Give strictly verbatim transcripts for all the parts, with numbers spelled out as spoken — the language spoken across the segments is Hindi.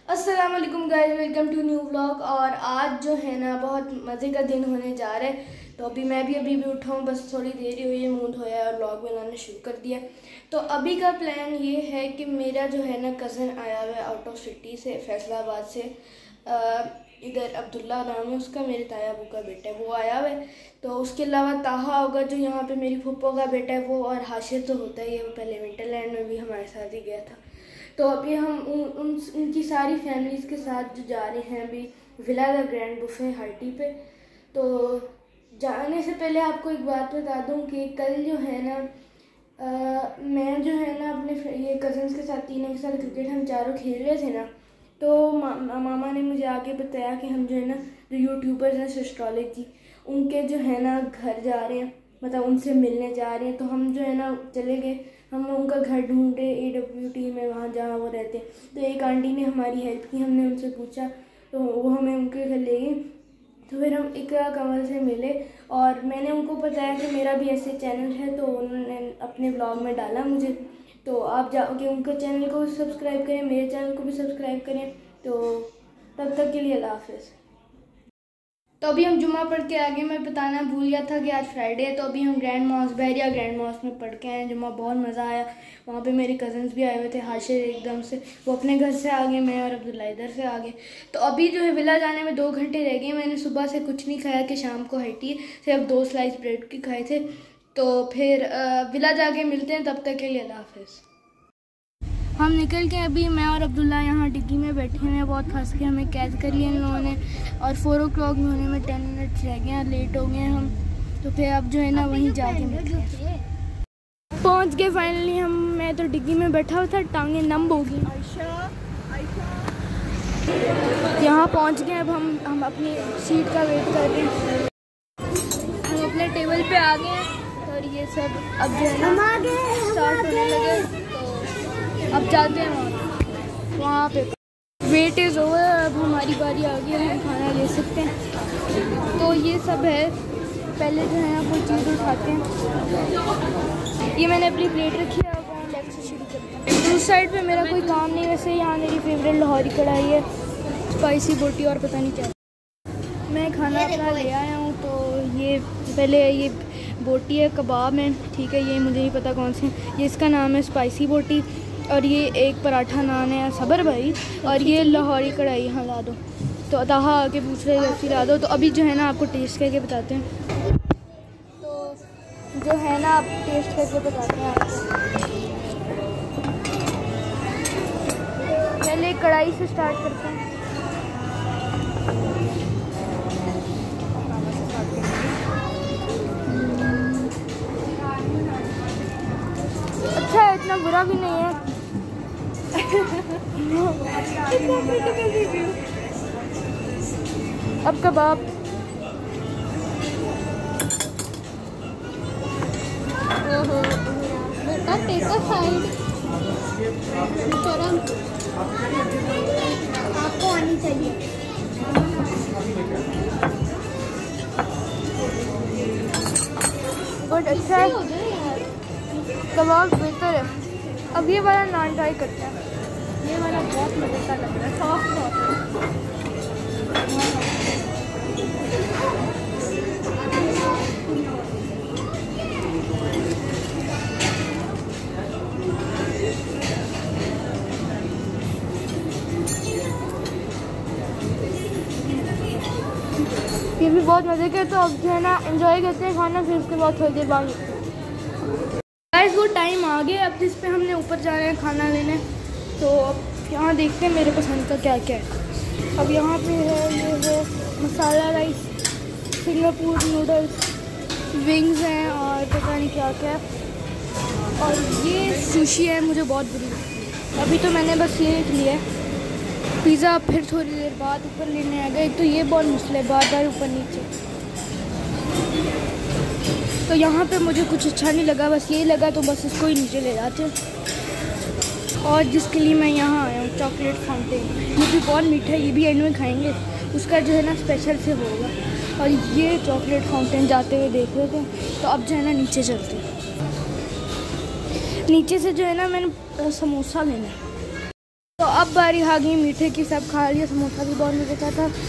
अस्सलाम वालेकुम guys, welcome to new vlog. और आज जो है ना बहुत मज़े का दिन होने जा रहा है। तो अभी मैं भी अभी भी उठा हूँ, बस थोड़ी देर ही हुई है, मूड होया और व्लॉग बनाना शुरू कर दिया। तो अभी का प्लान ये है कि मेरा जो है ना कज़न आया हुआ है आउट ऑफ सिटी से, फैसलाबाद से। इधर अब्दुल्ला नाम है उसका, मेरे ताया अबू का बेटा है, वो आया हुआ है। तो उसके अलावा ताहा होगा जो यहाँ पे मेरी फूफो का बेटा है वो, और हाशिर तो होता ही है, वो पहले विंटरलैंड में भी हमारे साथ ही गया था। तो अभी हम उन, उन उनकी सारी फैमिलीज़ के साथ जो जा रहे हैं अभी villa the grand buffet hearty पे। तो जाने से पहले आपको एक बात बता दूं कि कल जो है ना आ, मैं जो है ना अपने ये कज़न्स के साथ, तीनों के साथ क्रिकेट हम चारों खेल रहे थे ना। तो मा, मामा ने मुझे आके बताया कि हम जो है ना जो यूट्यूबर्स हैं एस्ट्रोलॉजी, उनके जो है ना घर जा रहे हैं, मतलब उनसे मिलने जा रहे हैं। तो हम जो है ना चले गए, हम उनका घर ढूंढे ए डब्ल्यू टी में, वहाँ जहाँ वो रहते हैं। तो एक आंटी ने हमारी हेल्प की, हमने उनसे पूछा तो वो हमें उनके घर ले गई। तो फिर हम इकरा कंवल से मिले और मैंने उनको बताया कि मेरा भी ऐसे चैनल है, तो उन्होंने अपने ब्लॉग में डाला मुझे। तो आप जाओगे उनके चैनल को सब्सक्राइब करें, मेरे चैनल को भी सब्सक्राइब करें। तो तब तक के लिए अल्लाह हाफ़िज़। तो अभी हम जुम्मा पढ़ के आगे, मैं बताना भूल गया था कि आज फ्राइडे है। तो अभी हम grand mosque Bahria grand mosque में पढ़ के आए हैं जुम्मा, बहुत मज़ा आया। वहाँ पे मेरे कज़न्स भी आए हुए थे, हाशिर एकदम से वो अपने घर से आ गए, मैं और अब्दुल्ला इधर से आ गए। तो अभी जो है विला जाने में दो घंटे रह गए। मैंने सुबह से कुछ नहीं खाया कि शाम को हटी, सिर्फ दो स्लाइस ब्रेड के खाए थे। तो फिर विला जाके मिलते हैं, तब तक के लिए अल्लाह हाफ़िज़। हम निकल के अभी मैं और अब्दुल्ला यहाँ डिग्गी में बैठे हुए हैं, बहुत फंस के हमें कैद कर लिया इन लोगों ने। और फोर ओ क्लॉक में होने में टेन मिनट्स रह गए हैं, लेट हो गए हैं हम। तो फिर अब जो है ना वहीं जाके मिलते हैं। पहुँच गए फाइनली हम। मैं तो डिग्गी में बैठा हुआ था, टांगे नम हो गई। यहाँ पहुँच गए, अब हम हम अपनी सीट का वेट कर रहे हैं। हम अपने टेबल पे आ गए हैं और ये सब अब जो है ना स्टार्ट होने लगे। अब जाते हैं वहाँ वहाँ पे। वेट इज़ ओवर, अब हमारी बारी आ गई है, हम खाना ले सकते हैं। तो ये सब है, पहले जो है ना कोई चीज़ उठाते हैं। ये मैंने अपनी प्लेट रखी है, अब लेफ्ट से शुरू करते हैं। उस साइड पे मेरा कोई काम नहीं, वैसे यहाँ मेरी फेवरेट लाहौरी कढ़ाई है, स्पाइसी बोटी और पता नहीं क्या। मैं खाना अपना ले आया हूँ। तो ये पहले ये बोटी है, कबाब है, ठीक है, ये मुझे नहीं पता कौन से, ये इसका नाम है स्पाइसी बोटी। और ये एक पराठा नान है सबर भाई, और ये लाहौरी कढ़ाई यहाँ ला दो। तो अताहा आके पूछ रहे कैसी ला दो। तो अभी जो है ना आपको टेस्ट करके बताते हैं। तो जो है ना आप टेस्ट करके बताते हैं आपको। पहले कढ़ाई से स्टार्ट करते हैं। अच्छा है, इतना बुरा भी नहीं है। अब कबाब, बेटा टेक अ साइड, शर्म आपको आनी चाहिए। बहुत अच्छा है, कबाब बेहतर है। अब ये वाला नान ट्राई करते हैं। ये वाला बहुत मज़े का लग रहा है, सॉफ्ट बहुत है। ये भी बहुत मज़े के। तो अब जो है ना एंजॉय करते हैं खाना, फिर उसके बाद थोड़ी देर बाद गाइस वो टाइम आ गया अब जिस पे हमने ऊपर जाना है खाना लेने। तो अब यहाँ देखते हैं मेरे पसंद का क्या क्या है। अब यहाँ पे है, ये है masala rice, Singapore noodles, wings हैं और पता नहीं क्या क्या है। और ये सुशी है, मुझे बहुत बुरी लगती है। अभी तो मैंने बस ये लिया है। पिज़्ज़ा फिर थोड़ी देर बाद ऊपर लेने आ गए। एक तो ये बहुत मुश्किल है, बार बार ऊपर नीचे। तो यहाँ पे मुझे कुछ अच्छा नहीं लगा, बस यही लगा, तो बस इसको ही नीचे ले जाते हैं। और जिसके लिए मैं यहाँ आया हूँ, चॉकलेट फाउंटेन, ये भी बहुत मीठा है, ये भी एंड में खाएंगे, उसका जो है ना स्पेशल से होगा। और ये चॉकलेट फाउंटेन जाते हुए देख रहे थे। तो अब जो है ना नीचे चलते हैं। नीचे से जो है ना मैंने समोसा लेना है। तो अब बारी आ गई मीठे की, सब खा लिया। समोसा भी बहुत मज़े का था।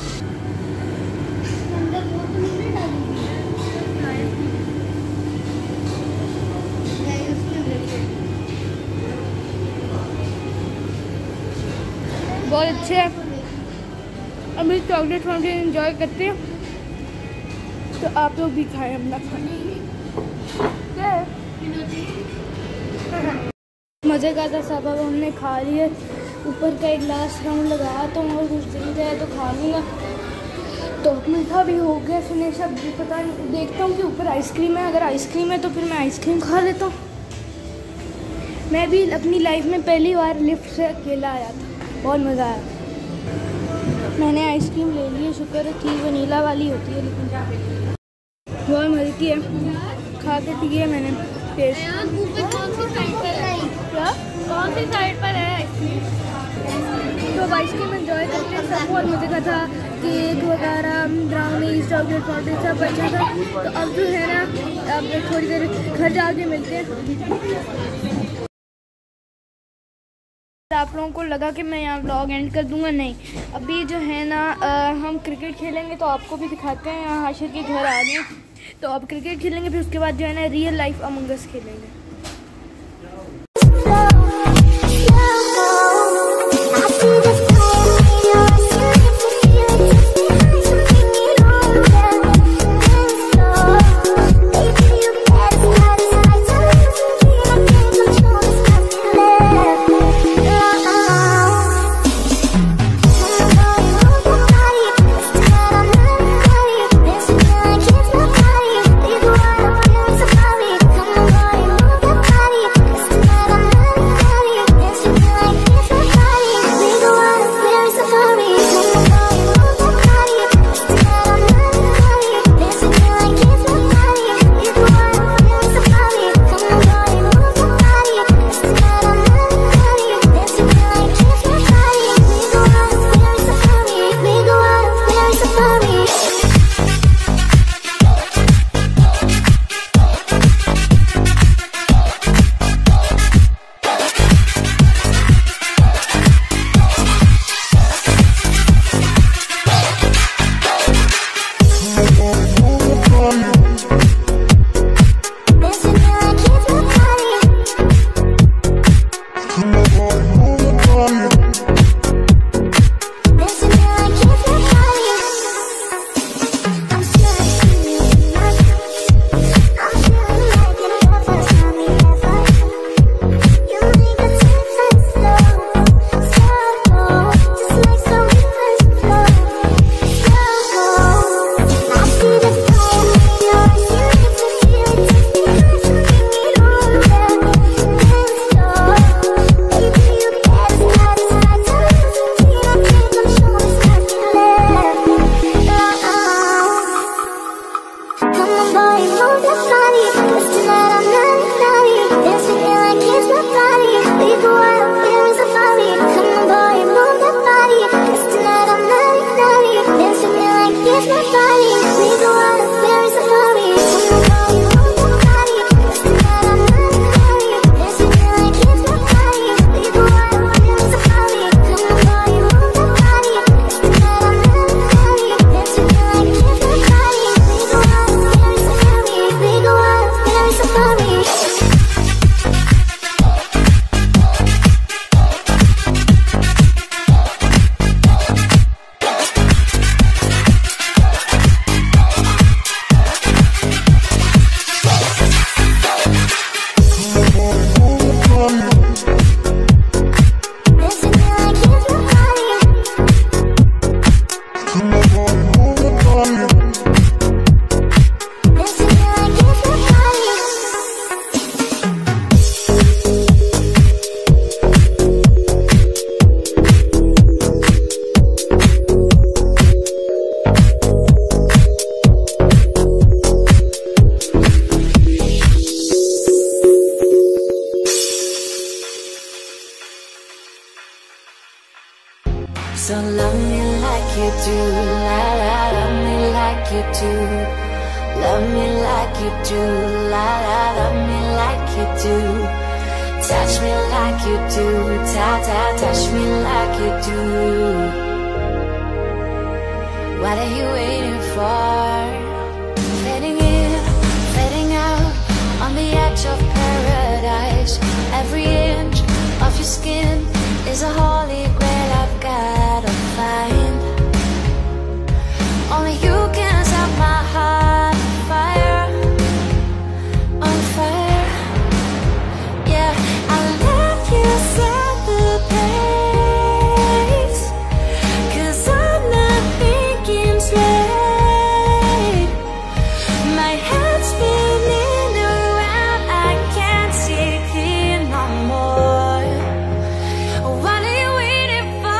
बहुत अच्छे हैं। अभी चॉकलेट फाउंटेन एंजॉय करते हैं, तो आप लोग भी खाएं अपना खाना। मज़े का था सब। अब हमने खा लिए। ऊपर का एक लास्ट राउंड लगाता हूँ और कुछ दिन जाए तो खा लूँगा। तो मीठा भी हो गया फिनिश। अब भी पता नहीं, देखता हूँ कि ऊपर आइसक्रीम है। अगर आइसक्रीम है तो फिर मैं आइसक्रीम खा लेता हूँ। मैं भी अपनी लाइफ में पहली बार लिफ्ट से अकेला आया था, बहुत मज़ा आया। मैंने आइसक्रीम ले ली है, शुक्र थी वनीला वाली होती है, लेकिन बहुत मज़े की है। खा के पी है मैंने टेस्ट। कौन सी साइड पर है? क्या कौन सी साइड पर है आइसक्रीम? तो आइसक्रीम एंजॉय करते हैं, सब बहुत मज़े का था। केक वगैरह, ब्राउनीज, चॉकलेट फाउंटेन सब अच्छा था। तो अब जो है ना, अब थोड़ी देर घर जाके मिलते हैं। आप लोगों को लगा कि मैं यहाँ व्लॉग एंड कर दूंगा, नहीं। अभी जो है ना आ, हम क्रिकेट खेलेंगे, तो आपको भी दिखाते हैं। यहाँ हाशिर के घर आ गए, तो अब क्रिकेट खेलेंगे, फिर उसके बाद जो है ना रियल लाइफ अमंग अस खेलेंगे। So love me like you do, la la, love me like you do. Love me like you do, la la, love me like you do. touch me like you do, ta ta, touch me like you do. What are you waiting for? Fading in, fading out, on the edge of paradise. Every inch of your skin is a holy grail I've gotta find. Only you can set my heart on fire, on fire. Yeah, I'll let you set the pace, 'cause I'm not thinking straight. My head's spinning around, I can't see clear no more. What are you waiting for?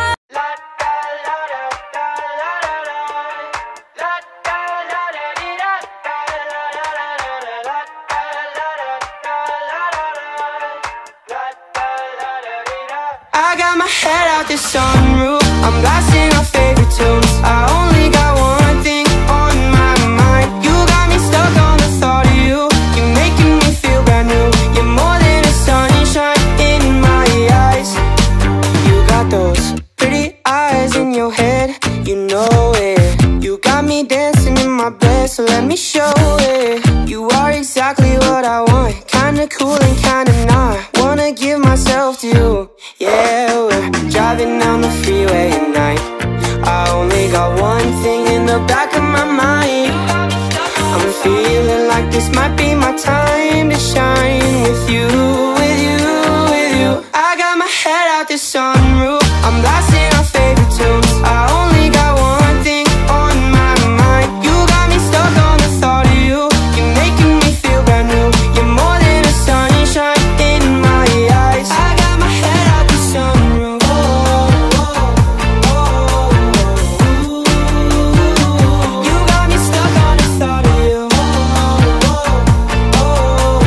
I got my head out the sunroof, I'm blasting our favorite tunes. I only got one thing on my mind. You got me stuck on the thought of you. You're making me feel brand new. You're more than a sunshine in my eyes. You got those pretty eyes in your head, you know it. You got me dancing in my bed, so let me show it. You are exactly what I want, kinda cool and kinda not. Wanna give myself to you. Yeah, we're driving down the freeway at night. I only got one thing in the back of my mind. I'm feeling like this might be my time to shine with you, with you, with you. I got my head out the sunroof, I'm blasting our favorite tunes. I only got one thing on my mind. You got me stuck on the thought of you. You're making me feel brand new. You're more than a sunshine in my eyes. I got my head out the sunroof. Oh, oh, oh, oh. You got me stuck on the thought of you. Oh, oh, oh,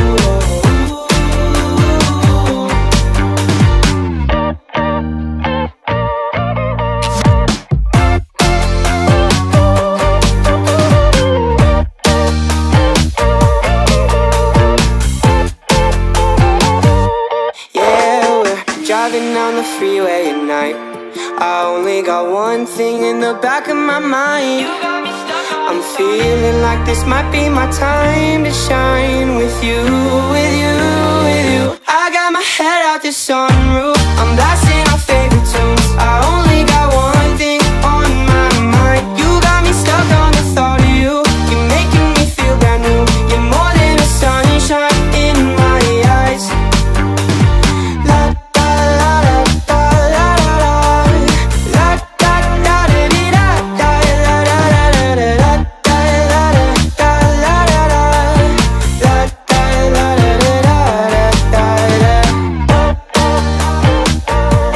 yeah, we're driving down the freeway at night. I only got one thing in the back of my mind. I'm feeling like this might be my time to shine with you, with you, with you. I got my head out the sunroof, I'm blasting our favorite tunes. I only got one thing on my mind. You got me stuck on the thought of you. You're making me feel brand new. You're more than a sunshine in my eyes. La da la da da la la la. La da da da dee da da la la la la la. La da la da la la la. La da la da da da da da.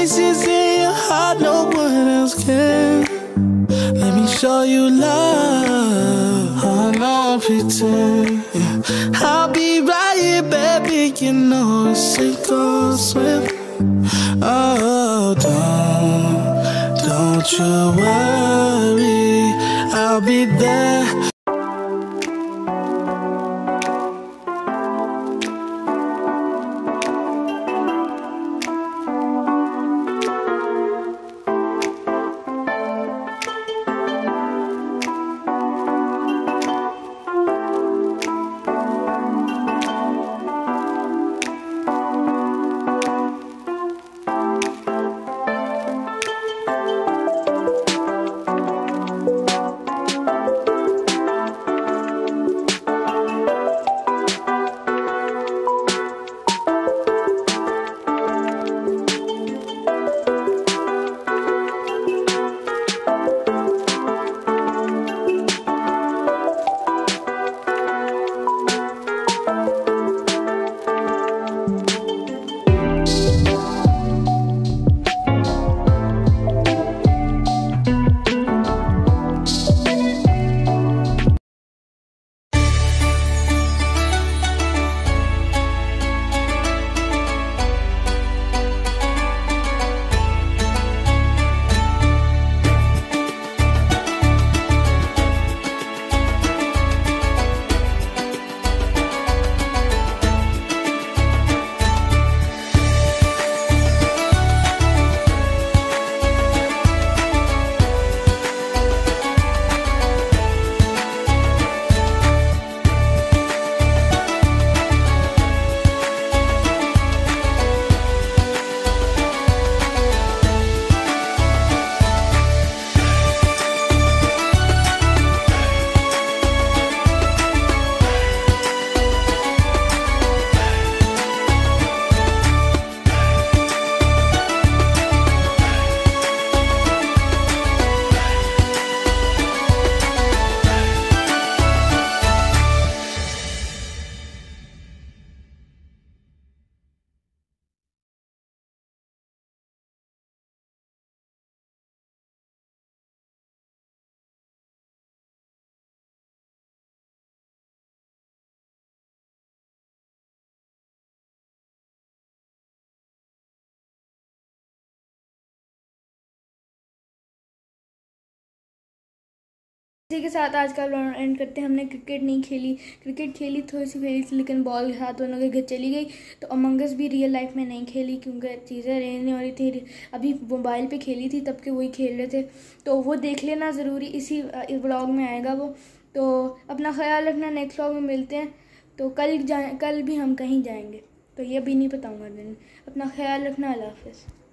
places in your heart no one else can. Let me show you love. I'll not pretend. Yeah. I'll be right here, baby. You know it's sink or swim. Oh, don't, don't you worry. I'll be there. इसी के साथ आज का व्लॉग एंड करते हैं। हमने क्रिकेट नहीं खेली, क्रिकेट खेली थोड़ी सी खेली थी, लेकिन बॉल के साथ दोनों के घर चली गई। तो अमंग अस भी रियल लाइफ में नहीं खेली क्योंकि चीज़ें रहने वाली थी। अभी मोबाइल पे खेली थी, तब के वही खेल रहे थे, तो वो देख लेना ज़रूरी, इसी व्लॉग में आएगा वो। तो अपना ख्याल रखना, नेक्स्ट व्लॉग में मिलते हैं। तो कल जाए कल भी हम कहीं जाएंगे, तो ये भी नहीं बताऊँगा दिन। अपना ख्याल रखना, अल्लाह हाफ़िज़।